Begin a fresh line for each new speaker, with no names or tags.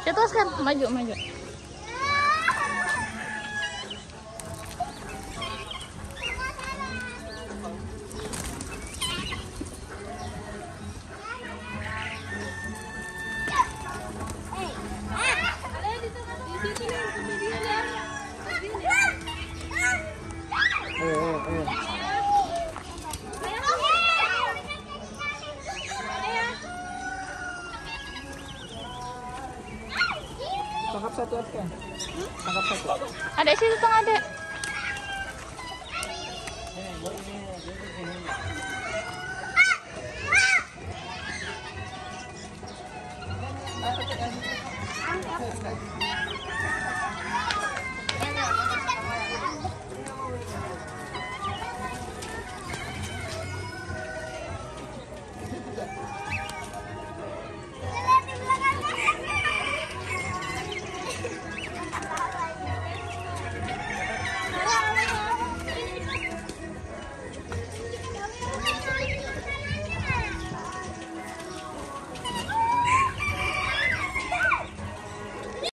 Jatuh Oscar, maju, maju.
Tangkap satu Oscar. Tangkap satu.
Ada situ tengah ada.